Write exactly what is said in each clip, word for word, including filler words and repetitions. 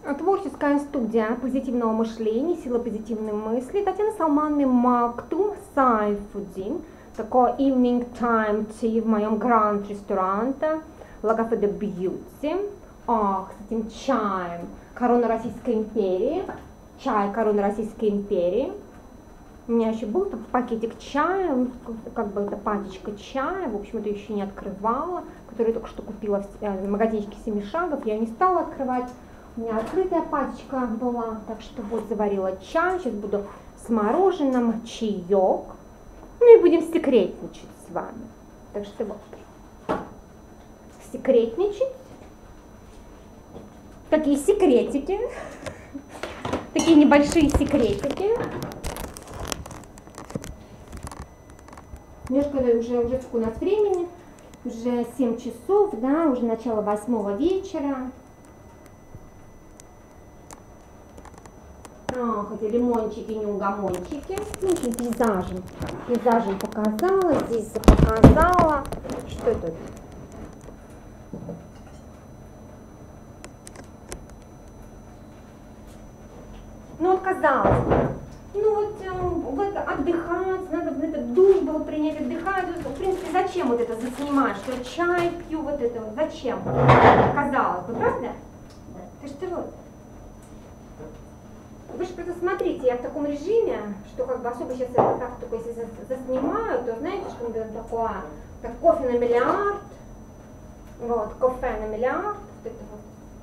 Творческая студия позитивного мышления, сила позитивной мысли. Татьяна Салман и Мактум Сайфудин. Такой evening time tea в моем гранд ресторанте La Cafe de Beauty. Ах, с этим чаем. Корона Российской империи. Чай Корона Российской империи. У меня еще был пакетик чая, как бы это пачечка чая, в общем, это еще не открывала, которую я только что купила в магазинчике Семи Шагов, я не стала открывать. У меня открытая пачечка была, так что вот заварила чай, сейчас буду с мороженым, чаек, ну и будем секретничать с вами. Так что вот, секретничать, такие секретики, такие небольшие секретики. Немножко уже, уже сколько у нас времени, уже семь часов, да, уже начало восьмого вечера. Ах, эти лимончики, неугомончики. Ну, очень пейзажем, пейзажем показала, здесь показала. Что это? Ну, вот казалось бы, ну вот, вот отдыхать, надо бы этот душ был принять, отдыхать. В принципе, зачем вот это заснимать, что я чай пью, вот это вот, зачем? Казалось бы, правда? Ты что вот? Вы же просто смотрите, я в таком режиме, что как бы особо сейчас это так только если заснимаю, то знаете, что это такое, так кофе на миллиард, вот, кофе на миллиард, вот это вот.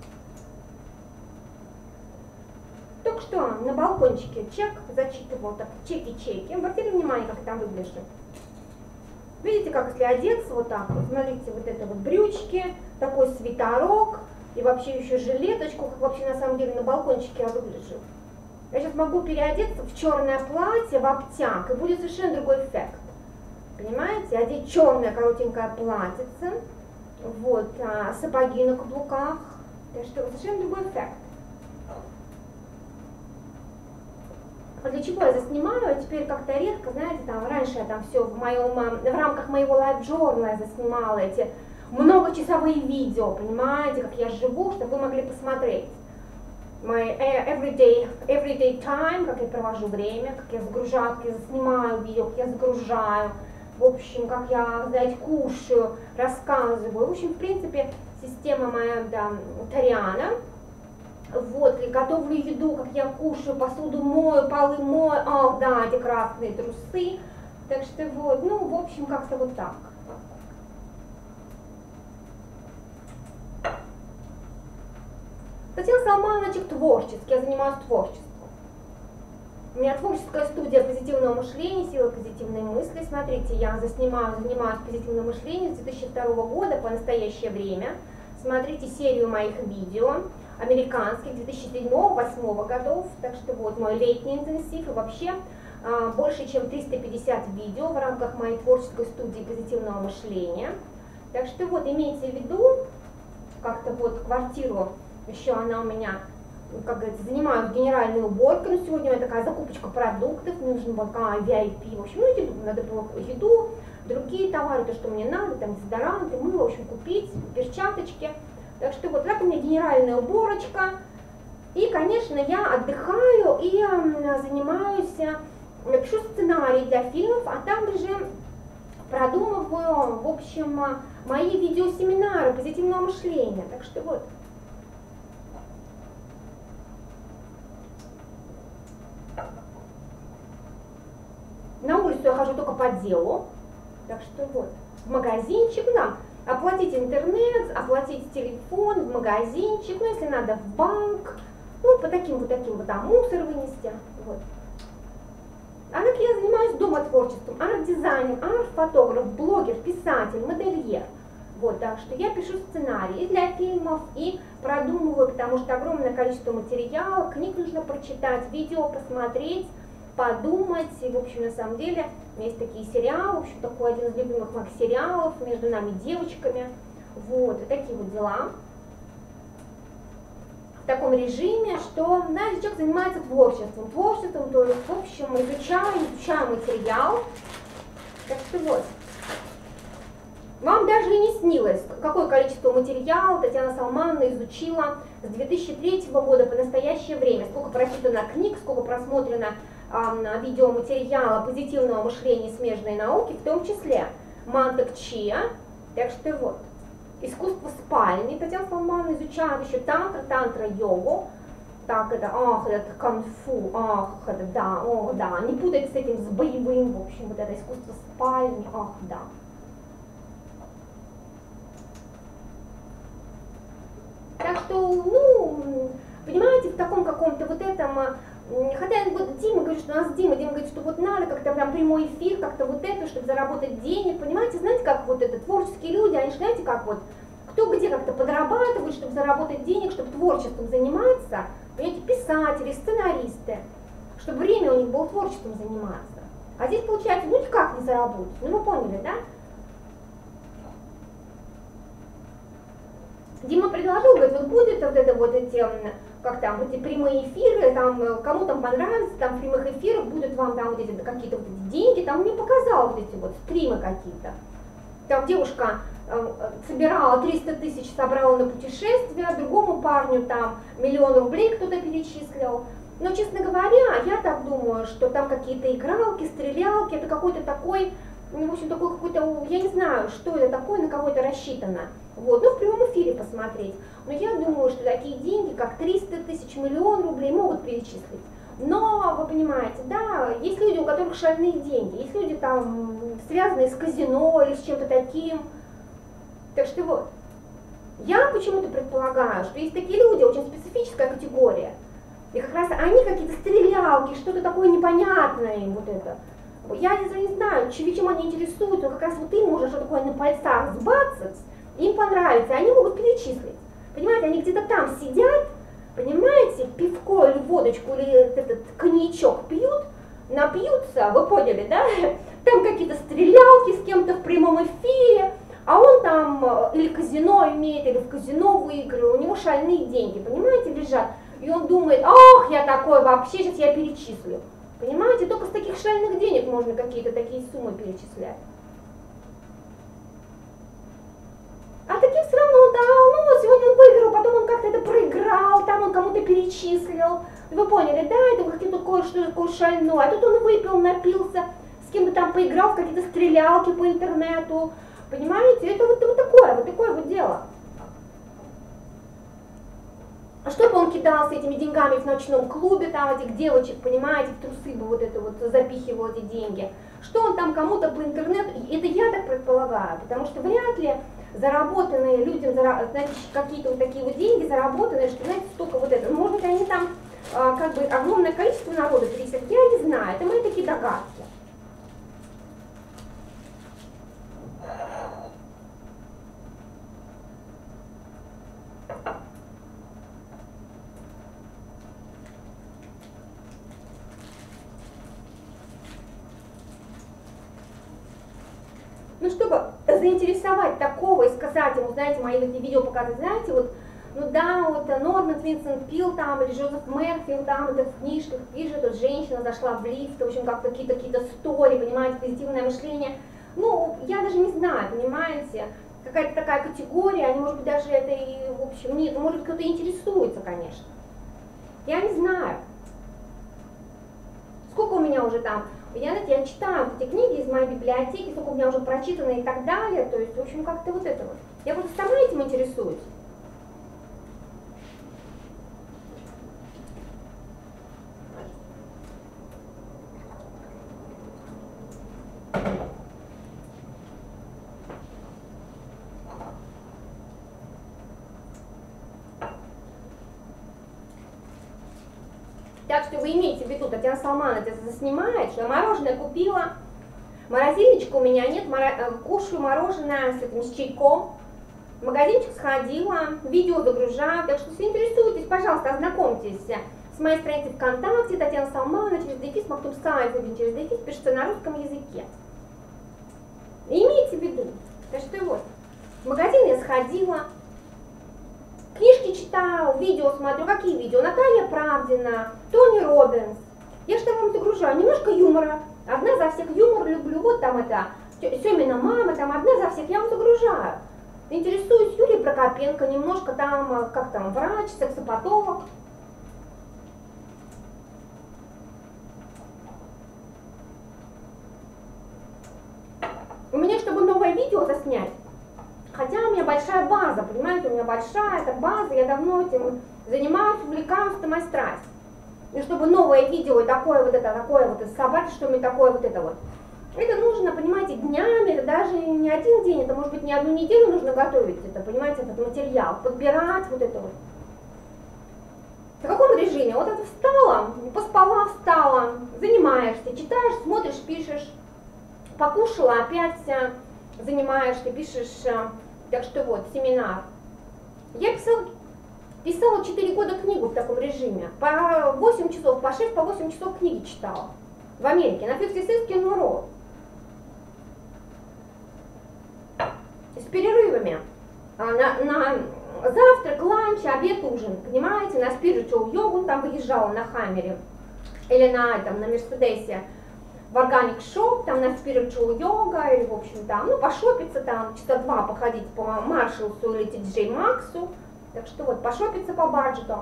Только что на балкончике чек зачитывал, так, чеки-чеки, обратили внимание, как я там выгляжу. Видите, как если одеться вот так вот, смотрите, вот это вот брючки, такой свитерок и вообще еще жилеточку, как вообще на самом деле на балкончике я выгляжу. Я сейчас могу переодеться в черное платье, в обтяг, и будет совершенно другой эффект. Понимаете? Одеть черное коротенькое платьице, вот, а, сапоги на каблуках, так что совершенно другой эффект. А для чего я заснимаю? А теперь как-то редко, знаете, там раньше я там все в моем, в рамках моего лайф-джорнала я заснимала эти многочасовые видео, понимаете, как я живу, чтобы вы могли посмотреть. My everyday, everyday time, как я провожу время, как я загружаю, как я заснимаю видео, как я загружаю, в общем, как я, знаете, кушаю, рассказываю. В общем, в принципе, система моя, да, Тариана. Вот, и готовлю еду, как я кушаю, посуду мою, полы мою, ах, да, эти красные трусы. Так что вот, ну, в общем, как-то вот так. Татьяна Салман, значит, творческий, я занимаюсь творчеством. У меня творческая студия позитивного мышления, сила позитивной мысли. Смотрите, я заснимаю, занимаюсь позитивным мышлением с две тысячи второго года по настоящее время. Смотрите серию моих видео, американских, две тысячи седьмого — две тысячи восьмого годов. Так что вот мой летний интенсив и вообще а, больше чем триста пятьдесят видео в рамках моей творческой студии позитивного мышления. Так что вот имейте в виду, как-то вот квартиру, еще она у меня, как говорится, занимаю генеральную уборку, но сегодня у меня такая закупочка продуктов, нужна была ви ай пи, в общем, ну, еду, надо было еду, другие товары, то, что мне надо, там, дезодоранты, мыло, в общем, купить, перчаточки. Так что вот так у меня генеральная уборочка. И, конечно, я отдыхаю и э, занимаюсь, э, пишу сценарий для фильмов, а также продумываю, в общем, э, мои видеосеминары позитивного мышления. Так что вот. На улицу я хожу только по делу. Так что вот, в магазинчик, да. Оплатить интернет, оплатить телефон, в магазинчик, ну если надо в банк, ну по таким вот таким вот там мусор вынести, вот. А так я занимаюсь дома творчеством, арт-дизайнер, арт-фотограф, блогер, писатель, модельер. Вот, так что я пишу сценарии и для фильмов, и продумываю, потому что огромное количество материала, книг нужно прочитать, видео посмотреть, подумать, и, в общем, на самом деле, у меня есть такие сериалы, в общем, такой один из любимых моих сериалов, «Между нами девочками», вот, и такие вот дела. В таком режиме, что, знаете, человек занимается творчеством, творчеством, то есть, в общем, изучаю, изучаю материал, так что вот. Вам даже и не снилось, какое количество материала Татьяна Салмановна изучила с две тысячи третьего года по настоящее время, сколько прочитано книг, сколько просмотрено э, видеоматериала позитивного мышления и смежной науки, в том числе Мантек Чиа. Так что вот, искусство спальни Татьяна Салмановна изучает, еще тантра, тантра-йогу. Так, это, ах, это кунг-фу, ах, это да, о, да, не путайте с этим, с боевым, в общем, вот это искусство спальни, ах, да. Так что, ну, понимаете, в таком каком-то вот этом, хотя вот Дима говорит, что у нас Дима, Дима говорит, что вот надо как-то прям прямой эфир, как-то вот это, чтобы заработать денег, понимаете, знаете, как вот это, творческие люди, они же, знаете, как вот, кто где как-то подрабатывает, чтобы заработать денег, чтобы творчеством заниматься, понимаете, писатели, сценаристы, чтобы время у них было творчеством заниматься. А здесь получается, ну никак не заработать, ну вы поняли, да? Дима предложил, говорит, вот будет вот это вот эти, как там, эти прямые эфиры, там, кому там понравится, там в прямых эфирах будут вам там вот эти какие-то вот эти деньги, там мне показал вот эти вот стримы какие-то. Там девушка э, собирала триста тысяч, собрала на путешествие, другому парню там миллион рублей кто-то перечислил. Но, честно говоря, я так думаю, что там какие-то игралки, стрелялки, это какой-то такой, ну, в общем, такой какой-то, я не знаю, что это такое, на кого это рассчитано. Вот, ну, в прямом эфире посмотреть. Но я думаю, что такие деньги, как триста тысяч, миллион рублей, могут перечислить. Но, вы понимаете, да, есть люди, у которых шальные деньги, есть люди там, связанные с казино или с чем-то таким. Так что вот, я почему-то предполагаю, что есть такие люди, очень специфическая категория. И как раз они какие-то стрелялки, что-то такое непонятное им вот это. Я не, не знаю, чем они интересуются, как раз вот им можно что такое на пальцах сбацать, им понравится, и они могут перечислить. Понимаете, они где-то там сидят, понимаете, пивко или водочку, или этот коньячок пьют, напьются, вы поняли, да? Там какие-то стрелялки с кем-то в прямом эфире, а он там или казино имеет, или в казино выиграл, у него шальные деньги, понимаете, лежат. И он думает, ах, я такой вообще, сейчас я перечислю. Понимаете, только с таких шальных денег можно какие-то такие суммы перечислять. А таких все равно, да, ну сегодня он выиграл, потом он как-то это проиграл, там он кому-то перечислил. Вы поняли, да, это какие-то кое-что такое шальное. А тут он выпил, напился, с кем-то там поиграл в какие-то стрелялки по интернету. Понимаете, это вот, вот такое, вот такое вот дело. А что бы он кидался этими деньгами в ночном клубе, там этих девочек, понимаете, в трусы бы вот это вот запихивал эти деньги. Что он там кому-то по интернету, это я так предполагаю, потому что вряд ли заработанные людям, знаете, какие-то вот такие вот деньги, заработанные, что, знаете, столько вот это. Ну, может быть, они там, а, как бы, огромное количество народа пересек, я не знаю, это мои такие догадки. Ну, чтобы заинтересовать такого и сказать ему, знаете, мои эти видео показывают, знаете, вот, ну да, вот Норман Винсент Пил там, или Джозеф Мэрфилд там, это в книжках пишет, вот женщина зашла в лифт, в общем, как-то какие-то какие-то стори, понимаете, позитивное мышление. Ну, я даже не знаю, понимаете, какая-то такая категория, они, может быть, даже это и, в общем, нет, ну, может, кто-то интересуется, конечно. Я не знаю. Сколько у меня уже там, я, знаете, я читаю эти книги из моей библиотеки, сколько у меня уже прочитано и так далее, то есть, в общем, как-то вот это вот. Я просто сама этим интересуюсь. Так что вы имейте в виду, Татьяна Салмановна это заснимает, что я мороженое купила, морозильничка у меня нет, моро... кушаю мороженое с этим, с чайком, в магазинчик сходила, видео загружаю, так что если интересуетесь, пожалуйста, ознакомьтесь с моей страницей ВКонтакте, Татьяна Салмановна, через дефис, Мактуб Сайфудин, через дефис, пишется на русском языке. Имейте в виду, так что вот, в магазин я сходила, книжки читаю, видео смотрю. Какие видео? Наталья Правдина, Тони Роббинс. Я что вам загружаю? Немножко юмора. Одна за всех юмор люблю. Вот там это Семина мама, там одна за всех, я вам загружаю. Интересуюсь Юлией Прокопенко, немножко там, как там, врач, сексопатолог. У меня, чтобы новое видео заснять, хотя у меня большая база, понимаете, у меня большая эта база, я давно этим занимаюсь, увлекаюсь, это моя страсть. И чтобы новое видео, такое вот это, такое вот, собрать, что мне такое вот это вот. Это нужно, понимаете, днями, это даже не один день, это может быть не одну неделю нужно готовить это, понимаете, этот материал, подбирать вот это вот. В каком режиме? Вот это встала, поспала, встала, занимаешься, читаешь, смотришь, пишешь, покушала, опять занимаешься, пишешь, так что вот, семинар. Я писала, писала четыре года книгу в таком режиме, по восемь часов, по шесть, по восемь часов книги читала в Америке, на Fifty Cent Skin Road. С перерывами на, на завтрак, ланч, обед, ужин, понимаете, на spiritual йогу, там выезжала на Хаммере или на этом, на Мерседесе в Organic Shop, там на spiritual йога, или в общем там, ну пошопиться там, часа два походить по Маршалсу или Ти Джей Максу, так что вот, пошопиться по баджету.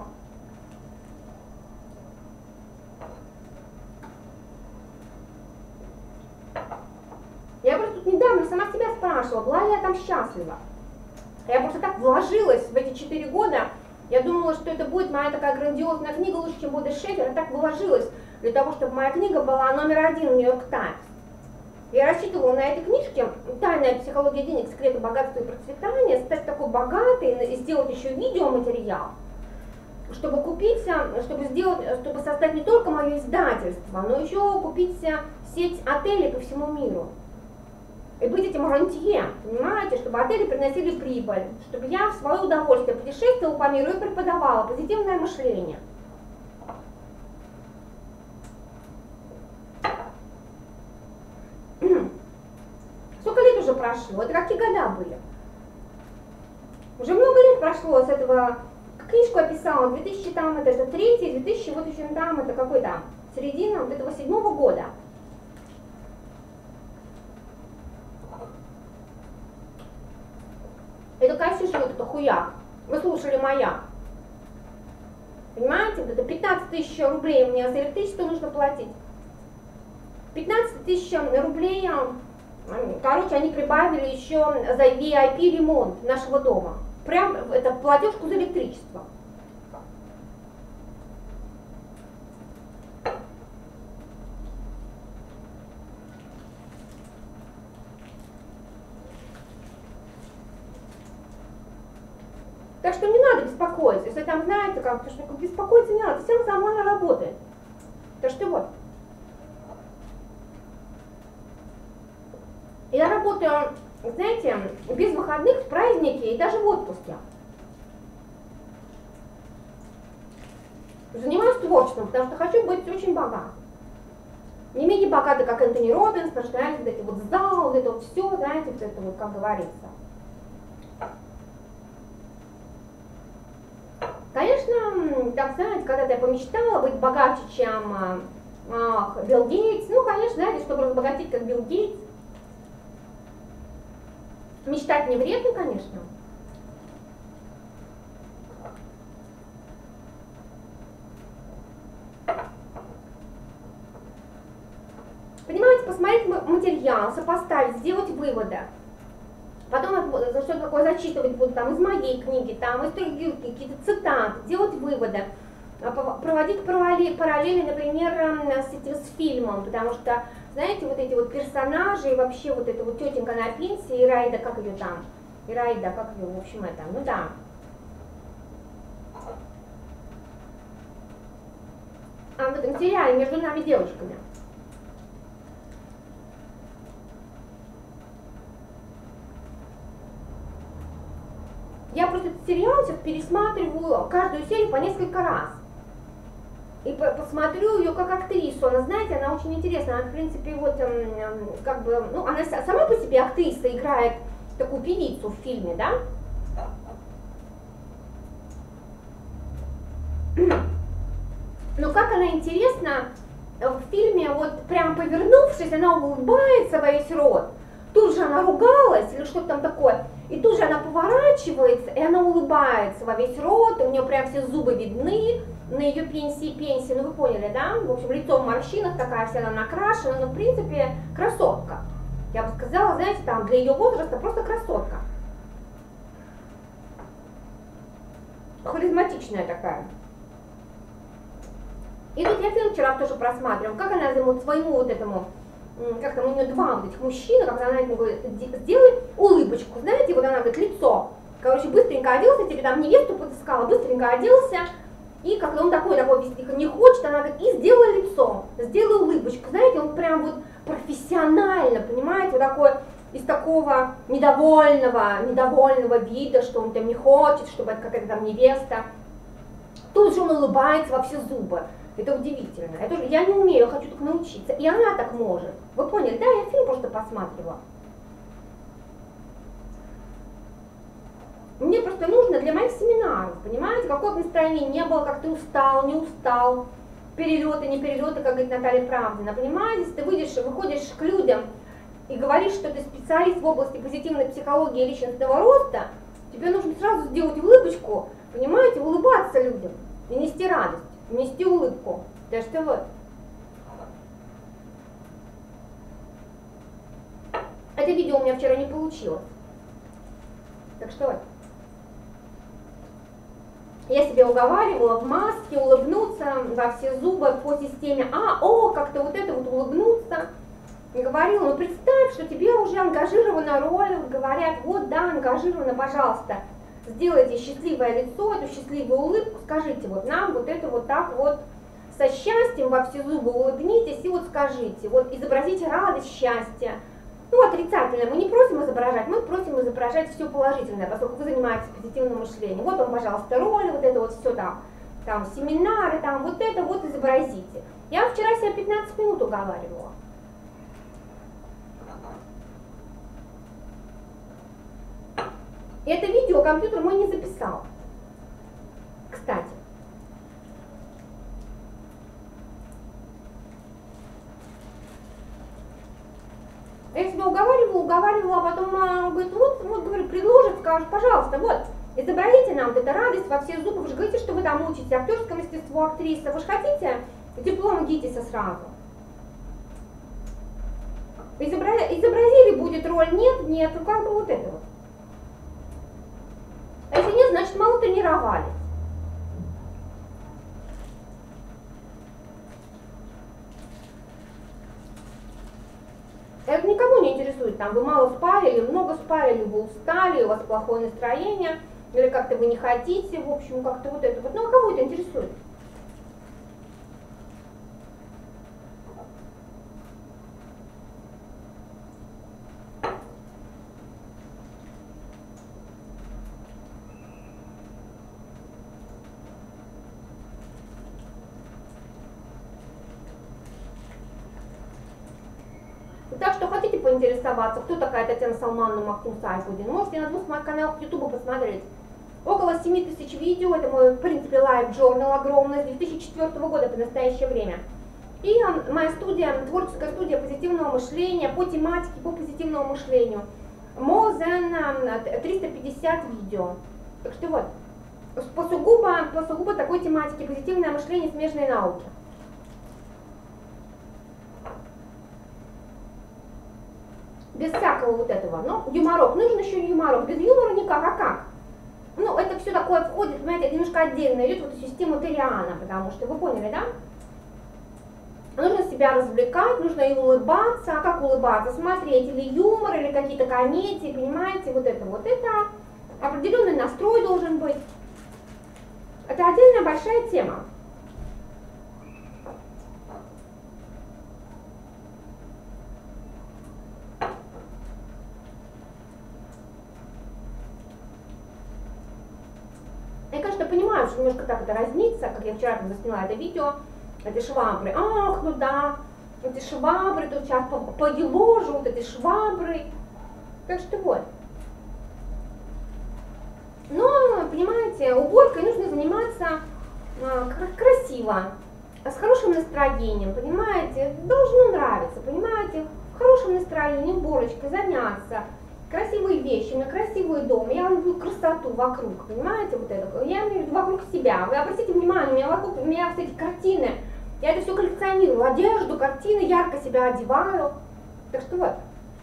Я просто тут недавно сама себя спрашивала, была ли я там счастлива. Я просто так вложилась в эти четыре года, я думала, что это будет моя такая грандиозная книга, лучше, чем Боди Шефер, я так вложилась для того, чтобы моя книга была номер один в Нью-Йорк Таймс. Я рассчитывала на этой книжке «Тайная психология денег, секреты богатства и процветания», стать такой богатой и сделать еще видеоматериал, чтобы купить, чтобы сделать, чтобы создать не только мое издательство, но еще купить сеть отелей по всему миру. И быть этим рантье, понимаете, чтобы отели приносили прибыль, чтобы я в свое удовольствие путешествовала по миру и преподавала позитивное мышление. Сколько лет уже прошло? Это какие года были? Уже много лет прошло с этого, книжку я писала, две тысячи там, это, это третий, две тысячи, вот еще там, это какой там, середина вот этого седьмого года. Это Кассиша, вот это хуяк. Вы слушали «Маяк». Понимаете, вот это пятнадцать тысяч рублей мне за электричество нужно платить. пятнадцать тысяч рублей, короче, они прибавили еще за ви ай пи ремонт нашего дома. Прям это платежку за электричество. Так что не надо беспокоиться, если там знаете как, потому что беспокоиться не надо, система нормально работает. Так что вот. Я работаю, знаете, без выходных, в праздники и даже в отпуске. Занимаюсь творчеством, потому что хочу быть очень богатой. Не менее богатой, как Энтони Робинс, потому что, знаете, вот эти вот залы, вот это вот все, знаете, вот это вот, как говорится. Конечно, так знаете, когда-то я помечтала быть богаче, чем ах, Билл Гейтс. Ну, конечно, знаете, чтобы разбогатеть, как Билл Гейтс. Мечтать не вредно, конечно. Понимаете, посмотреть материал, сопоставить, сделать выводы. Потом что-то такое зачитывать буду там из моей книги, там из других какие-то цитаты, делать выводы, проводить параллели, например, с, этим, с фильмом, потому что, знаете, вот эти вот персонажи и вообще вот эта вот тетенька на пенсии, Ираида, как ее там, Ираида, как ее, в общем, это, ну да. А в этом сериале «Между нами девушками». Я просто этот сериал сейчас пересматриваю каждую серию по несколько раз. И по посмотрю ее как актрису. Она, знаете, она очень интересная. Она, в принципе, вот, эм, как бы, ну, она сама по себе актриса, играет такую певицу в фильме, да? Но как она интересна в фильме, вот прям повернувшись, она улыбается во весь рот. тут же она ругалась или что-то там такое, и тут же она поворачивается, и она улыбается во весь рот, у нее прям все зубы видны, на ее пенсии пенсии, ну вы поняли, да? В общем, лицо в морщинах, такая вся она накрашена, но в принципе красотка. Я бы сказала, знаете, там для ее возраста просто красотка. Харизматичная такая. И тут я фильм вчера тоже просматривала, как она ему, своему вот этому, как там у нее два вот этих мужчины, как она ему говорит, сделай улыбочку, знаете, вот она говорит, лицо. Короче, быстренько оделся, тебе там невесту подыскала, быстренько оделся, и как он такой, такой вести не хочет, она говорит, и сделай лицо, сделай улыбочку, знаете, он прям вот профессионально, понимаете, вот такой, из такого недовольного, недовольного вида, что он там не хочет, чтобы это какая-то там невеста. Тут же он улыбается во все зубы. Это удивительно. Это же, я не умею, я хочу только научиться. И она так может. Вы поняли? Да, я фильм просто посматривала. Мне просто нужно для моих семинаров, понимаете, какое бы настроение не было, как ты устал, не устал, перелеты, не перелеты, как говорит Наталья Правдина, понимаете, если ты выйдешь, выходишь к людям и говоришь, что ты специалист в области позитивной психологии и личностного роста, тебе нужно сразу сделать улыбочку, понимаете, улыбаться людям и нести радость, нести улыбку. Да что вот. Это видео у меня вчера не получилось. Так что вот. Я себя уговаривала в маске улыбнуться во все зубы по системе А, о, как-то вот это вот улыбнуться. И говорила, ну представь, что тебе уже ангажирована роль, говорят, вот да, ангажирована, пожалуйста, сделайте счастливое лицо, эту счастливую улыбку, скажите вот нам вот это вот так вот со счастьем во все зубы улыбнитесь и вот скажите, вот изобразите радость, счастье. Ну, отрицательное мы не просим изображать, мы просим изображать все положительное, поскольку вы занимаетесь позитивным мышлением. Вот вам, пожалуйста, роль, вот это вот все там, там семинары, там вот это вот изобразите. Я вчера себя пятнадцать минут уговаривала. И это видео компьютер мой не записал. Кстати. Я себя уговаривала, уговаривала, а потом а, говорит, вот, вот, говорю, предложит, скажет, пожалуйста, вот, изобразите нам вот эту радость во все зубы, вы же говорите, что вы там учите актерское мастерство, актриса, вы же хотите диплом ГИТИСа сразу. Изобра... Изобразили, будет роль, нет, нет, ну как бы вот это вот. А если нет, значит мало тренировались. Это никого не интересует, там вы мало спали, или много спали, или вы устали, у вас плохое настроение, или как-то вы не хотите, в общем, как-то вот это вот. Ну а кого это интересует? Так что хотите поинтересоваться, кто такая Татьяна Салмановна Мактум Сайфудин, можете на двух моих каналах Ютуба посмотреть. Около семи тысяч видео, это мой, в принципе, лайв-журнал огромный, с две тысячи четвёртого года по настоящее время. И э, моя студия, творческая студия позитивного мышления по тематике, по позитивному мышлению. More than триста пятьдесят видео. Так что вот, по сугубо, по сугубо такой тематике позитивное мышление, смежные науки. Без всякого вот этого. Но юморок, нужен еще юморок. Без юмора никак, а как? Ну, это все такое входит, понимаете, это немножко отдельно идет в эту систему Терриана, потому что, вы поняли, да? Нужно себя развлекать, нужно и улыбаться. А как улыбаться? Смотреть или юмор, или какие-то комедии, понимаете, вот это вот. Это определенный настрой должен быть. Это отдельная большая тема. Я, конечно, понимаю, что немножко так это разнится, как я вчера засняла это видео, эти швабры, ах, ну да, эти швабры, тут сейчас поеложу, вот эти швабры, так что вот. Но, понимаете, уборкой нужно заниматься а, красиво, с хорошим настроением, понимаете, должно нравиться, понимаете. в хорошем настроении, уборочкой заняться, красивые вещи, у меня красивый дом, я люблю красоту вокруг, понимаете, вот это, я имею в виду вокруг себя. Вы обратите внимание, у меня вокруг, у меня вот эти картины, я это все коллекционирую, одежду, картины, ярко себя одеваю, так что вот.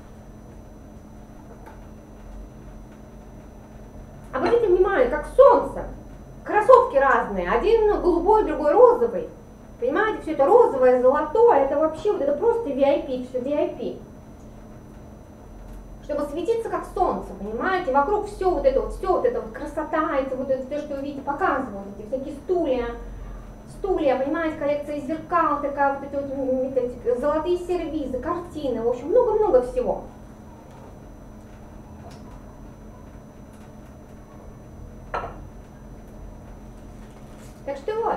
Обратите внимание, как солнце, кроссовки разные, один голубой, другой розовый, понимаете, все это розовое, золотое, это вообще, вот это просто ви ай пи, все ви ай пи. Чтобы светиться как солнце, понимаете, вокруг все вот это вот, все вот это вот красота, это вот это, то, что вы видите, показывают, эти всякие стулья, стулья, понимаете, коллекция зеркал, такая вот эти вот эти золотые сервизы, картины, в общем, много-много всего. Так что вот.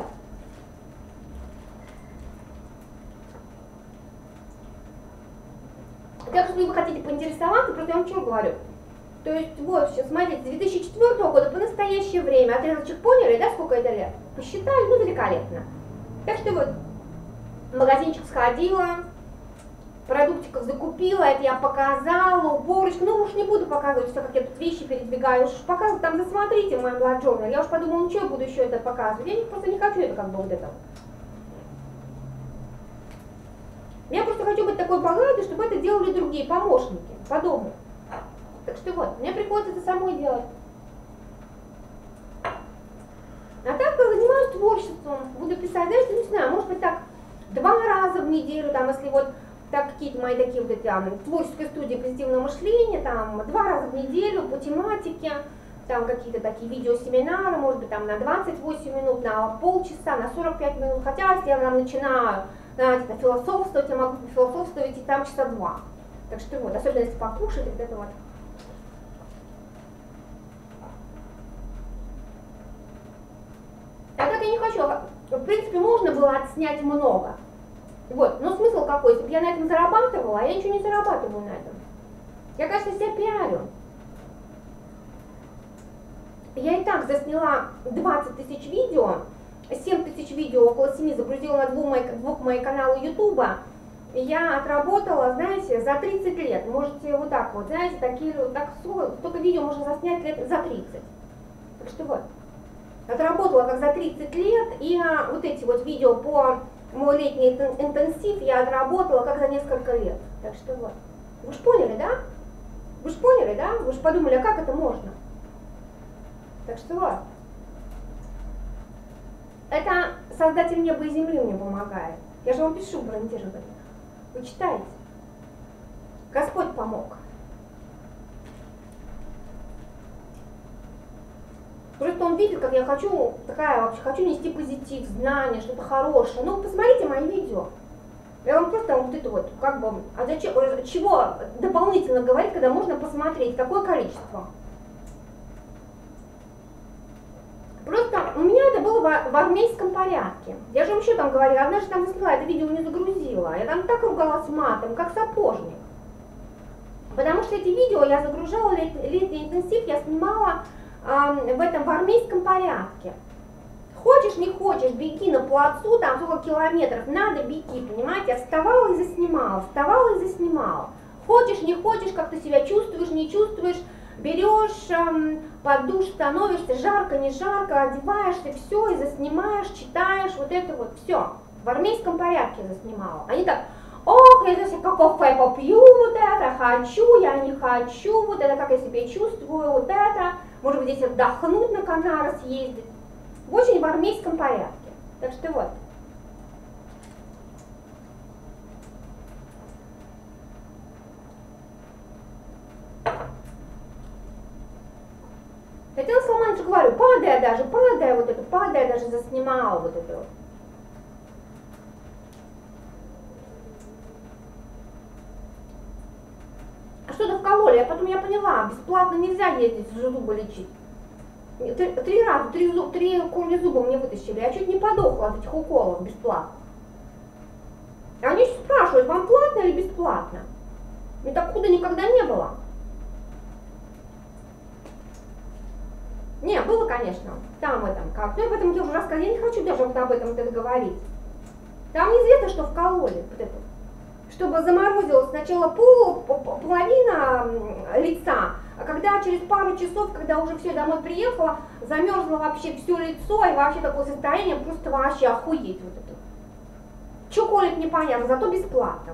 Так что, если вы хотите поинтересоваться, просто я вам что говорю. То есть, вот, сейчас, смотрите, с две тысячи четвёртого года по настоящее время, отрезочек поняли, да, сколько это лет? Посчитали, ну, великолепно. Так что вот, в магазинчик сходила, продуктиков закупила, это я показала, уборочку, ну, уж не буду показывать все, как я тут вещи передвигаю, уж показывать, там, засмотрите в моем блог-журнале, я уж подумала, ну, что я буду еще это показывать, я просто не хочу это как бы вот это. Я просто хочу быть такой богатой, чтобы это делали другие помощники по дому. Так что вот, мне приходится это самой делать. А так я занимаюсь творчеством, буду писать, знаете, не знаю, может быть так два раза в неделю, там, если вот так какие-то мои такие вот эти там, творческие студии позитивного мышления, там, два раза в неделю по тематике, там какие-то такие видеосеминары, может быть, там на двадцать восемь минут, на полчаса, на сорок пять минут, хотя если я там начинаю, знаете, философствовать, я могу философствовать и там часа два. Так что вот, особенно если покушать, вот это вот. А так я не хочу, в принципе, можно было отснять много. Вот, но смысл какой, если бы я на этом зарабатывала, а я ничего не зарабатываю на этом. Я, конечно, себя пиарю. Я и так засняла двадцать тысяч видео, семь тысяч видео, около семи загрузила на двух моих, двух моих каналов Ютуба. Я отработала, знаете, за тридцать лет. Можете вот так вот, знаете, такие, так, столько видео можно заснять лет за тридцать. Так что вот. Отработала как за тридцать лет, и а, вот эти вот видео по мой летний интенсив я отработала как за несколько лет. Так что вот. Вы же поняли, да? Вы же поняли, да? Вы же подумали, а как это можно? Так что вот. Это Создатель неба и земли мне помогает. Я же вам пишу гарантированно. Вы читаете. Господь помог. Просто он видит, как я хочу, такая вообще, хочу нести позитив, знания, что-то хорошее. Ну, посмотрите мои видео. Я вам просто вот это вот, как бы, а зачем, чего дополнительно говорить, когда можно посмотреть, какое количество. Просто у меня это было в, в армейском порядке. Я же вам еще там говорила, однажды там засняла, это видео не загрузила. Я там так ругалась матом, как сапожник. Потому что эти видео я загружала, лет, летний интенсив я снимала э, в этом в армейском порядке. Хочешь, не хочешь, беги на плацу, там сколько километров, надо беги, понимаете? Я вставала и заснимала, вставала и заснимала. Хочешь, не хочешь, как ты себя чувствуешь, не чувствуешь, берешь, эм, под душ становишься, жарко, не жарко, одеваешься, все, и заснимаешь, читаешь, вот это вот, все. В армейском порядке заснимала. Они так, ох, я здесь как кофе попью, вот это, хочу, я не хочу, вот это, как я себя чувствую, вот это, может быть, здесь отдохнуть на Канары съездить. Очень в армейском порядке. Так что вот. Татьяна Салманович, говорю, падая даже, падая вот это, падая даже заснимала вот это вот. А что-то вкололи, а потом я поняла, бесплатно нельзя ездить зубы лечить. Три, три раза, три, зуб, три корня зуба мне вытащили, я чуть не подохла от этих уколов бесплатно. Они еще спрашивают, вам платно или бесплатно? Мне так худо никогда не было. Не, было, конечно, там в этом как. Ну, об этом я уже рассказала, я не хочу даже вот об этом вот это говорить. Там неизвестно, что вкололи. Вот это. чтобы заморозилась сначала пол, половина лица, а когда через пару часов, когда уже все домой приехала, замерзло вообще все лицо, и вообще такое состояние, просто вообще охуеть вот это. Че колет непонятно, зато бесплатно.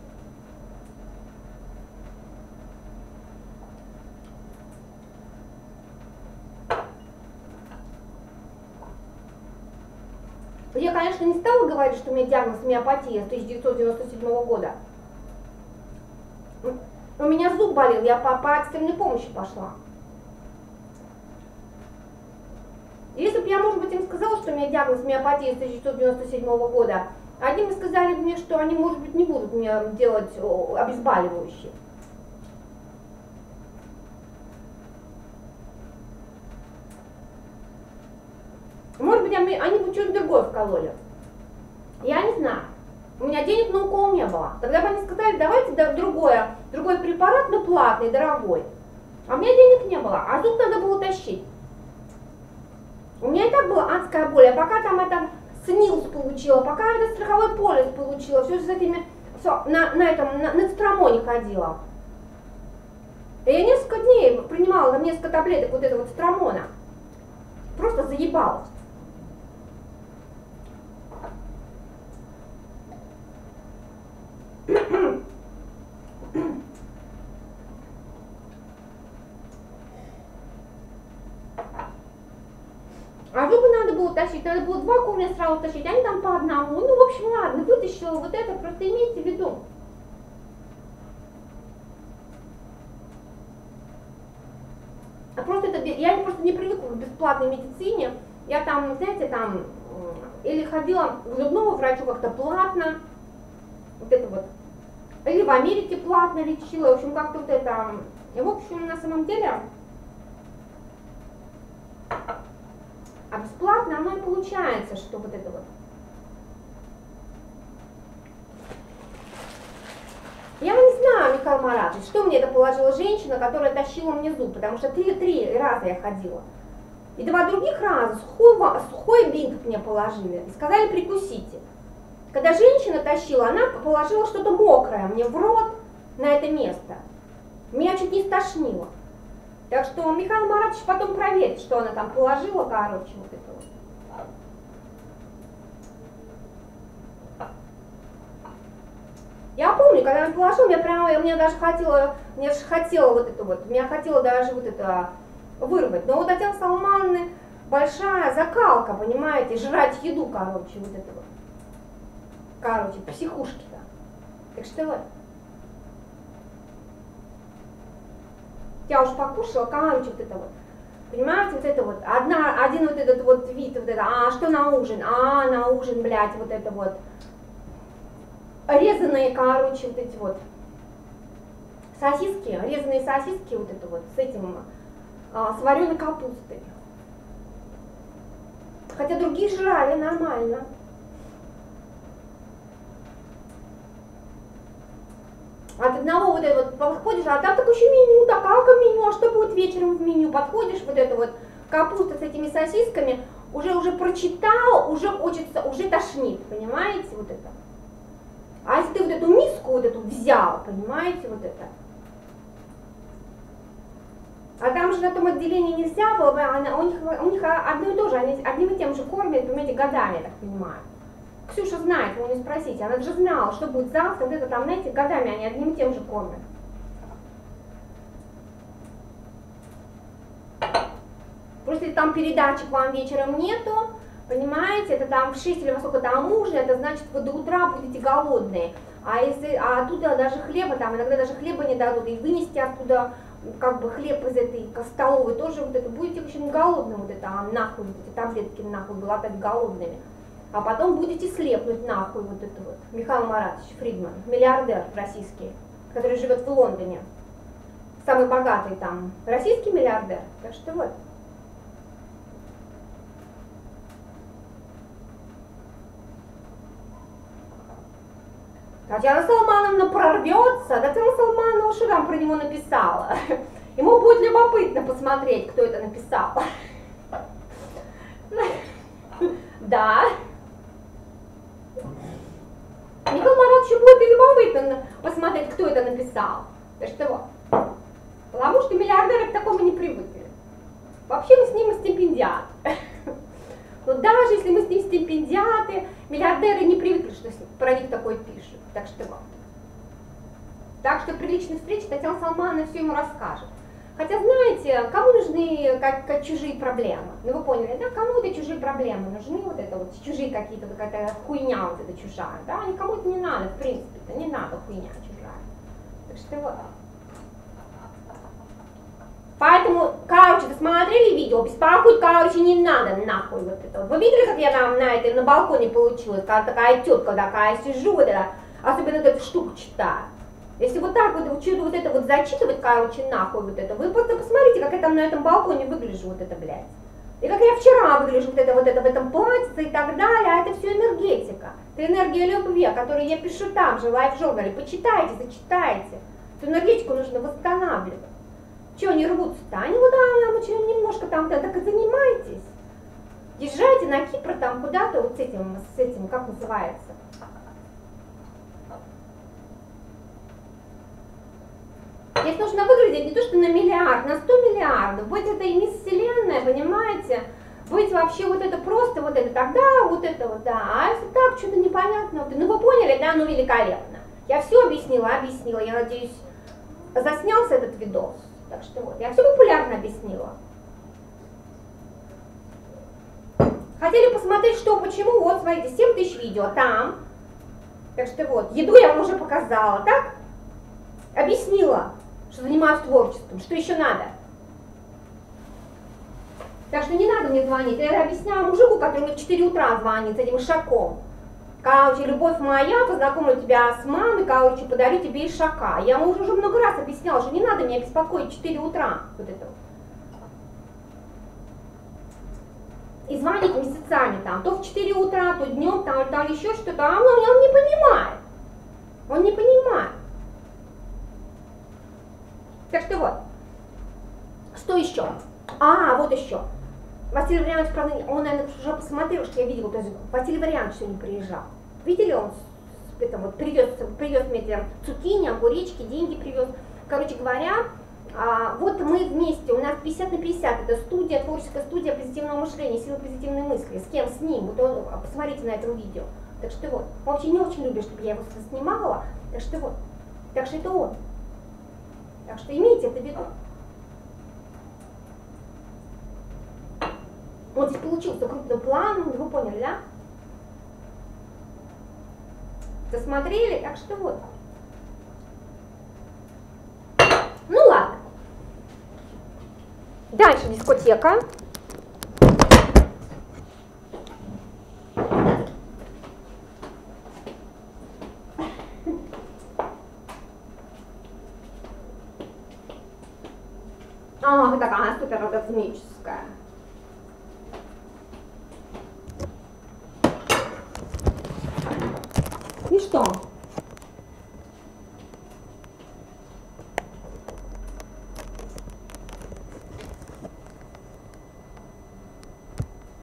Я, конечно, не стала говорить, что у меня диагноз миопатия с тысяча девятьсот девяносто седьмого года. У меня зуб болел, я по, по экстренной помощи пошла. Если бы я, может быть, им сказала, что у меня диагноз миопатия с тысяча девятьсот девяносто седьмого года, они бы сказали мне, что они, может быть, не будут мне делать обезболивающие. Может быть, они бы что-нибудь другое вкололи. Я не знаю. У меня денег на укол не было. Тогда бы они сказали, давайте другое, другой препарат, но платный, дорогой. А у меня денег не было, а зуб надо было тащить. У меня и так была адская боль, а пока там это СНИЛС получила, пока это страховой полис получила, все с этими, все, на, на этом, на, на цитрамоне ходила. И я несколько дней принимала там несколько таблеток вот этого цитрамона. Просто заебалась. А зубы надо было тащить, надо было два корня сразу тащить, они там по одному. Ну, в общем, ладно, вытащила вот это, просто имейте в виду. А просто это, я просто не привыкла к бесплатной медицине. Я там, знаете, там, или ходила к зубному врачу как-то платно, вот это вот. Или в Америке платно лечила, в общем, как-то вот это. И, в общем, на самом деле, а бесплатно оно и получается, что вот это вот. Я не знаю, Михаил Маратович, что мне это положила женщина, которая тащила мне зуб, потому что три, три раза я ходила. И два других раза сухой, сухой бинт мне положили и сказали прикусите. Когда женщина тащила, она положила что-то мокрое мне в рот на это место. Меня чуть не стошнило. Так что Михаил Маратович потом проверит, что она там положила, короче, вот это вот. Я помню, когда я положила, я прямо, мне даже хотела, мне даже хотела вот это вот, меня хотела даже вот это вырвать. Но у Татьяны Салмановны большая закалка, понимаете, жрать еду, короче, вот это вот. Короче, психушки-то. Так что вот. Я уж покушала, короче, вот это вот. Понимаете, вот это вот. Одна, один вот этот вот вид, вот это, а что на ужин? А, на ужин, блядь, вот это вот. Резаные, короче, вот эти вот сосиски, резаные сосиски, вот это вот, с этим, а, с вареной капустой. Хотя другие жрали нормально. От одного вот это вот подходишь, а там такое еще меню, так, а как меню, а что будет вечером в меню? Подходишь, вот это вот капуста с этими сосисками, уже уже прочитал, уже хочется, уже тошнит, понимаете, вот это. А если ты вот эту миску вот эту взял, понимаете, вот это. А там же на том отделении нельзя было, она, у, них, у них одно и то же, они одним и тем же кормят, понимаете, годами, я так понимаю. Ксюша знает, вы не спросите, она же знала, что будет завтра, вот это там, знаете, годами они одним и тем же кормят. Просто если там передачек вам вечером нету, понимаете, это там в шесть или во сколько там ужин, это значит вы до утра будете голодные. А если, а оттуда даже хлеба, там иногда даже хлеба не дадут, и вынести оттуда как бы хлеб из этой столовой тоже вот это, будете очень голодным, вот это, а нахуй, вот эти таблетки нахуй глотать голодными. А потом будете слепнуть нахуй вот это вот. Михаил Маратович Фридман, миллиардер российский, который живет в Лондоне. Самый богатый там российский миллиардер. Так что вот. Татьяна Салмановна прорвется. Татьяна Салмановна что там про него написала? Ему будет любопытно посмотреть, кто это написал. Да. Михаил Маратович будет любопытно кто это написал. Да что вот. Потому что миллиардеры к такому не привыкли. Вообще мы с ним стипендиат. Но даже если мы с ним стипендиаты, миллиардеры не привыкли, что про них такое пишут. Так что вот. Так что при личной встрече Татьяна Салмановна все ему расскажет. Хотя, знаете, кому нужны как, как чужие проблемы? Ну вы поняли, да? Кому это чужие проблемы? Нужны вот это вот чужие какие-то, какая-то хуйня вот эта чужая, да? Никому это не надо, в принципе-то, не надо хуйня чужая. Так что вот. Поэтому, короче, досмотрели видео, беспокоить, короче, не надо нахуй вот это вот. Вы видели, как я там на, этой, на балконе получилась, когда такая тетка такая, сижу вот это, особенно вот эту штуку читаю. Если вот так вот, вот, вот это вот зачитывать, короче, нахуй вот это, вы просто посмотрите, как я там на этом балконе выгляжу, вот это, блядь. И как я вчера выгляжу, вот это, вот это, в этом платьице и так далее, а это все энергетика. Это энергия любви, о которой я пишу там же, в лайф-журнале. Почитайте, зачитайте. Эту энергетику нужно восстанавливать. Чего они рвутся-то? Они вот там очень немножко там, так и занимайтесь. Езжайте на Кипр там куда-то вот с этим, с этим, как называется. Здесь нужно выглядеть не то что на миллиард, на сто миллиардов, быть этой мисс Вселенная, понимаете, быть вообще вот это просто вот это тогда, вот это вот, да, а если так, что-то непонятно, ну вы поняли, да, ну великолепно. Я все объяснила, объяснила, я надеюсь, заснялся этот видос, так что вот, я все популярно объяснила. Хотели посмотреть, что, почему, вот, смотрите, семь тысяч видео там, так что вот, еду я вам уже показала, так, объяснила, что занимаюсь творчеством, что еще надо. Так что не надо мне звонить. Я объясняю мужику, который мне в четыре утра звонит с этим ишаком. Короче, любовь моя, познакомлю тебя с мамой, короче, подарю тебе ишака. Я ему уже много раз объясняла, что не надо меня беспокоить в четыре утра. Вот это вот. И звонит месяцами там, то в четыре утра, то днем, там, там еще что-то, а он, он не понимает. Он не понимает. Так что вот, что еще? А, вот еще. Василий Варианович, правда, он, наверное, уже посмотрел, что я видела, то есть Василий Варианович сегодня приезжал. Видели, он это вот, привез, привез мне эти цукини, огуречки, деньги привез. Короче говоря, а, вот мы вместе, у нас пятьдесят на пятьдесят, это студия, творческая студия позитивного мышления, сила позитивной мысли. С кем? С ним. Вот он, посмотрите на этом видео. Так что вот, он вообще не очень любит, чтобы я его снимала, так что вот, так что это он. Так что имейте это в виду. Вот здесь получился крупным планом, вы поняли, да? Досмотрели, так что вот. Ну ладно. Дальше дискотека. А, такая супер оргазмическая. И что?